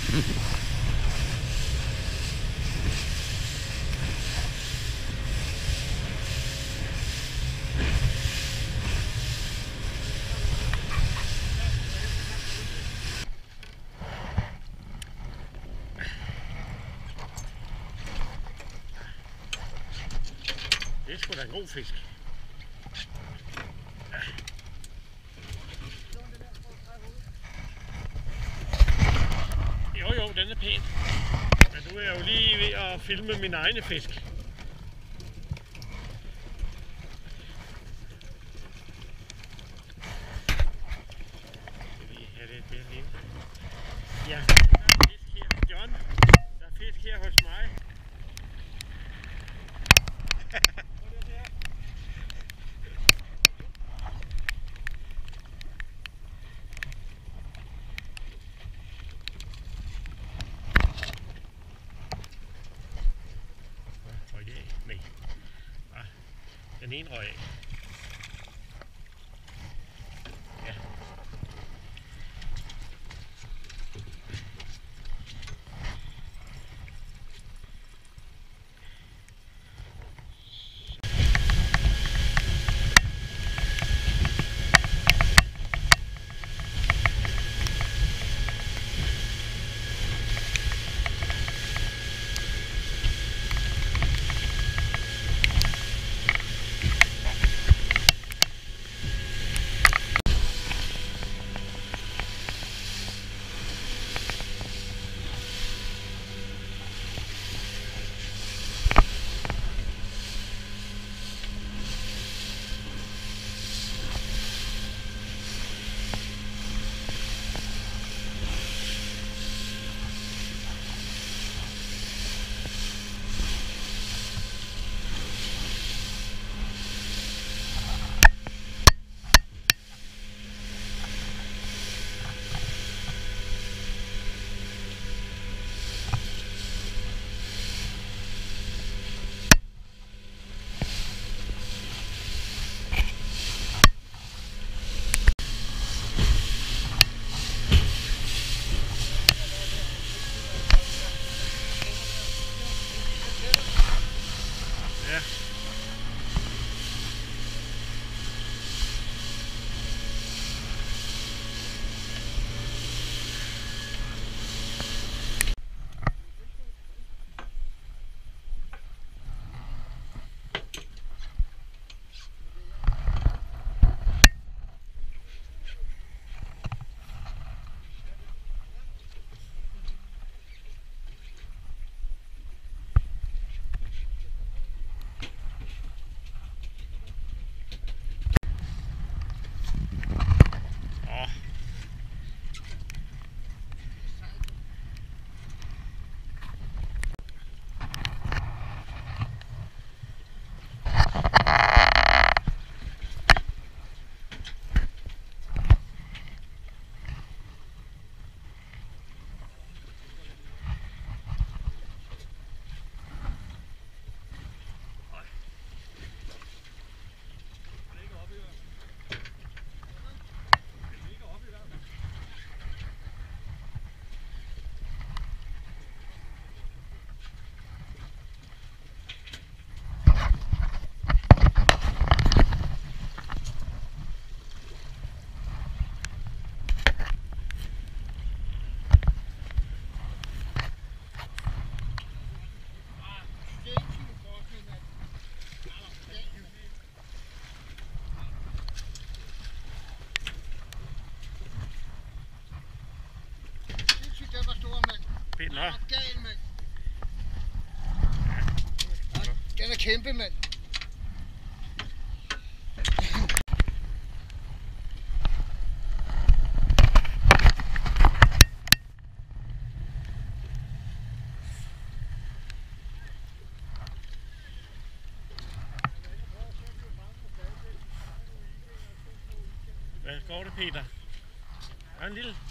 Det er sgu da en god fisk. Jo, den er pæn. Men nu er jeg jo lige ved at filme mine egne fisk. Skal vi have det derinde? Ja, der er fisk her hos John. Der er fisk her hos mig. Nej. Den ene røg af. Ja. Nå. Gal, mand. Den er kæmpe, mand. Hvad går det, Peter? Er en lille?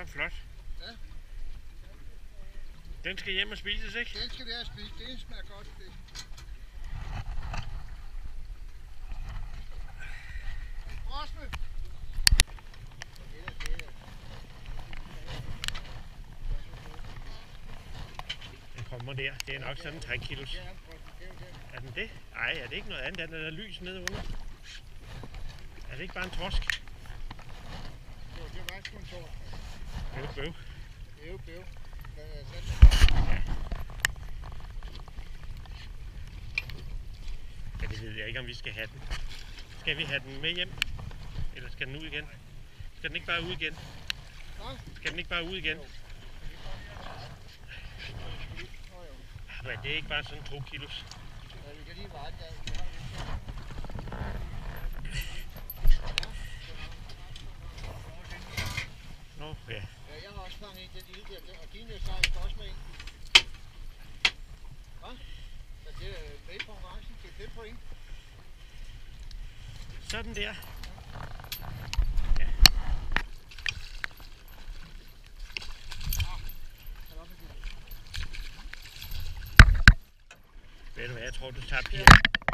var flot. Ja. Den skal hjem og spises, ikke? Den skal vi have spist. Det smager godt fisk. Frosne! Den kommer der. Det er nok sådan 3 kilos. Er den det? Nej, er det ikke noget andet? Den er lys nede under. Er det ikke bare en torsk? Jo, det var sgu en torsk. Bøv. Bøv. Ja, det ved jeg ikke, om vi skal have den. Skal vi have den med hjem? Eller skal den ud igen? Skal den ikke bare ud igen? Skal den ikke bare ud igen? Men det er ikke bare sådan 2 kilos. Ja, vi kan lige veje den. Nå, ja. Ja, jeg har også fanget en den lille der, og dine sejl skal også med ind. Hvad? Så det er med i konkurrencen til 5 point. Sådan der. Ja. Ved du hvad, jeg tror du tager piger.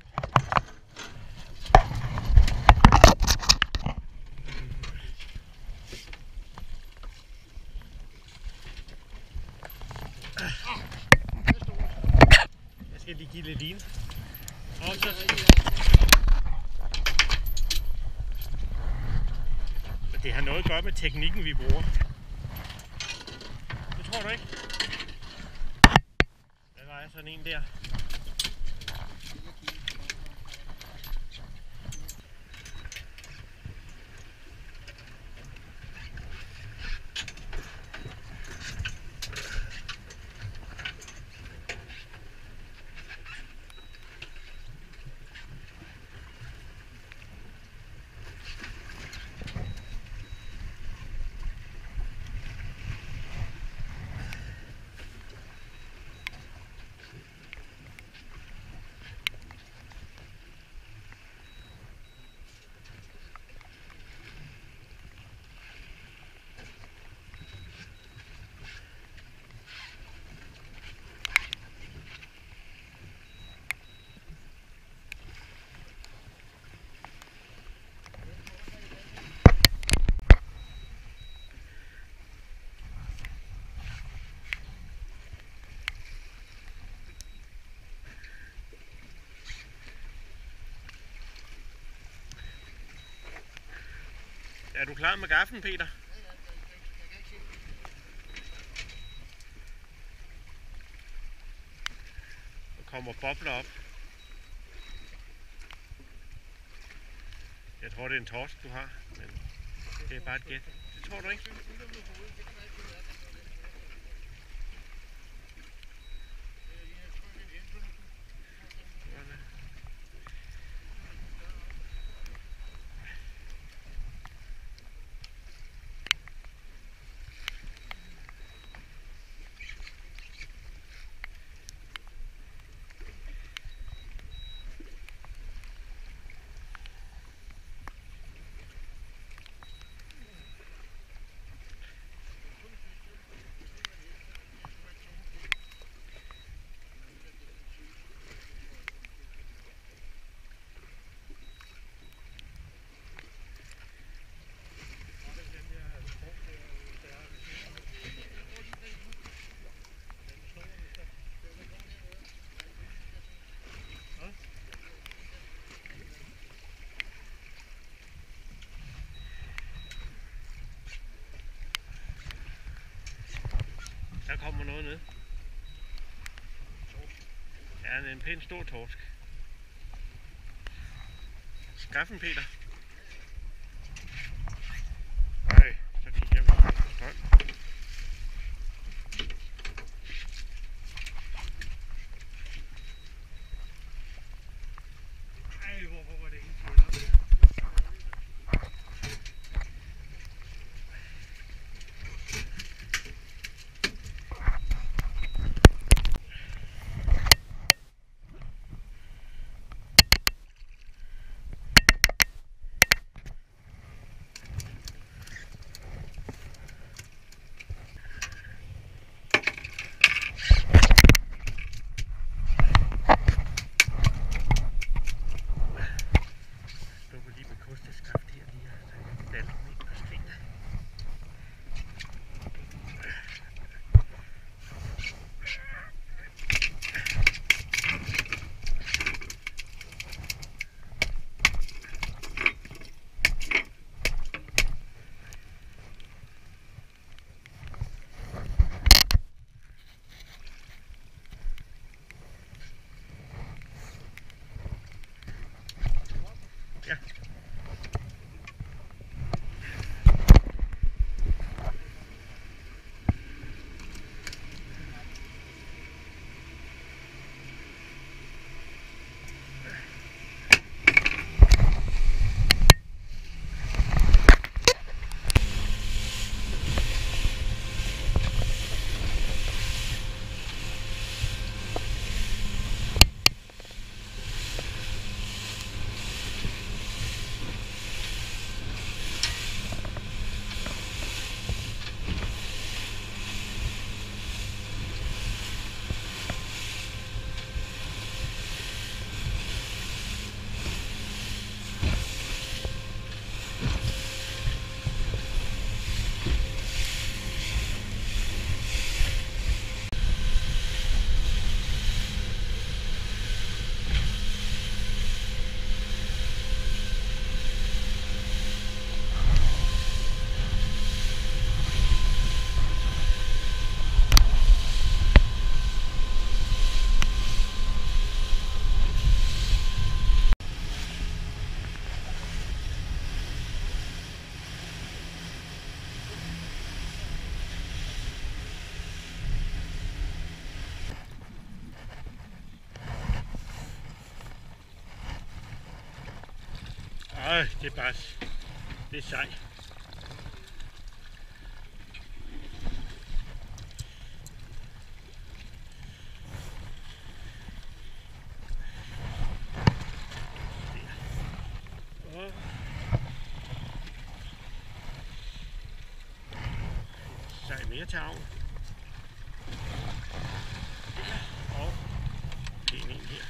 Jeg skal lige give lidt vin. Og så... Det har noget at gøre med teknikken, vi bruger. Det tror du ikke? Hvad vejer sådan en der? Er du klar med gaffen, Peter? Der kommer bobler op. Jeg tror, det er en torsk, du har, men det er bare et gæt. Det tror du ikke? Der kommer noget ned. Ja, en pæn stor torsk. Skaffen, Peter. Nej, så kigger vi på kontrol. Ej, hvorfor var det ikke følger? Ja. Det er bare, det er sejt. Sej mere tavl. Og en her.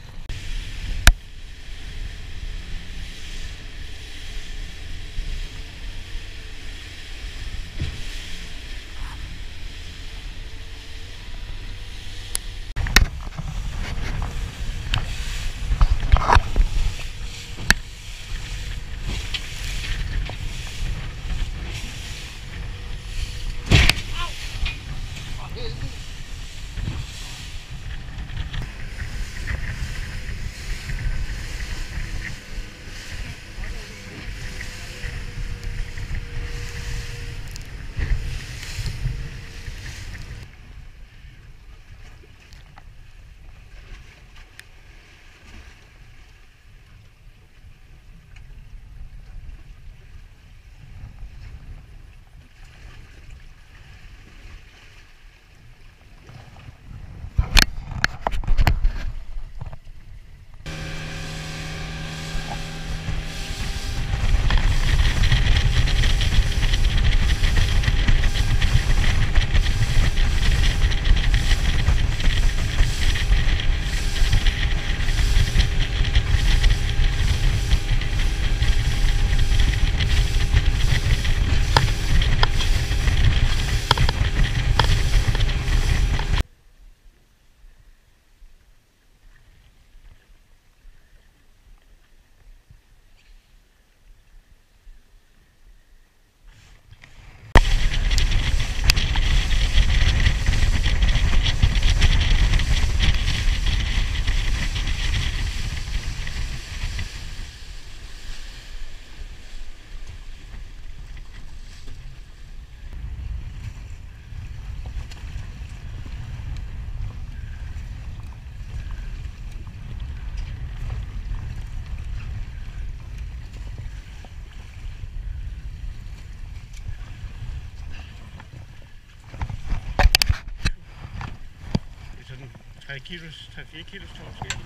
Sådan 3-4 kilos torsk.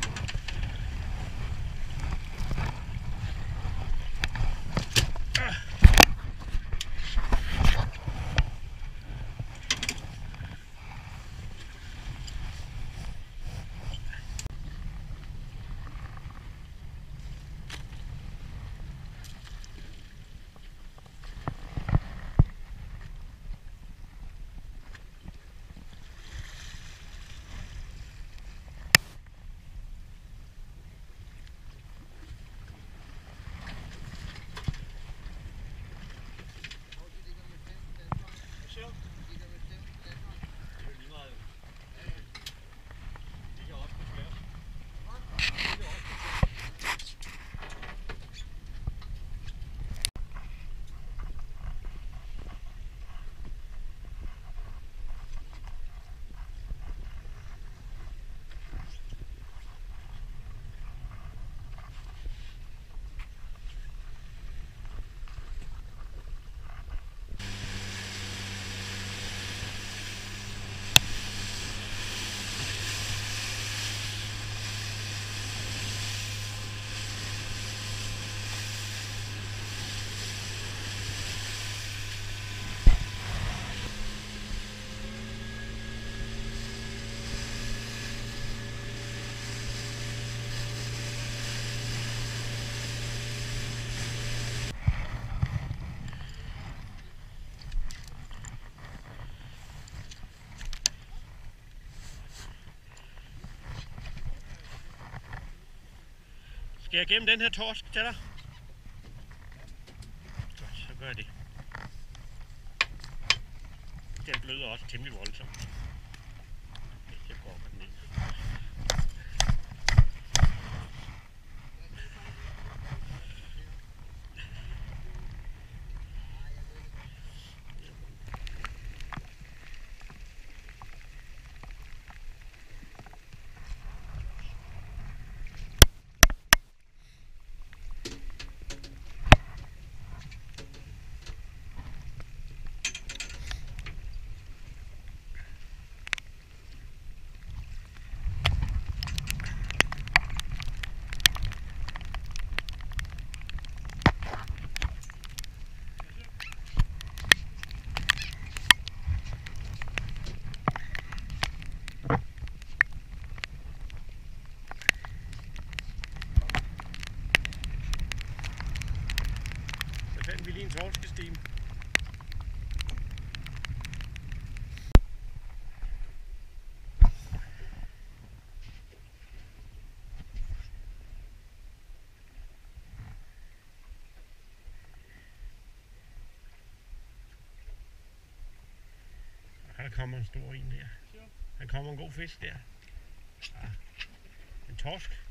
Skal jeg gemme den her torsk til dig? Godt, så gør jeg det. Den bløder også temmelig voldsomt. Jeg går med den ind. Så fandt vi lige en torskestime. Der kommer en stor en der. Der kommer en god fisk der. Ja. En torsk.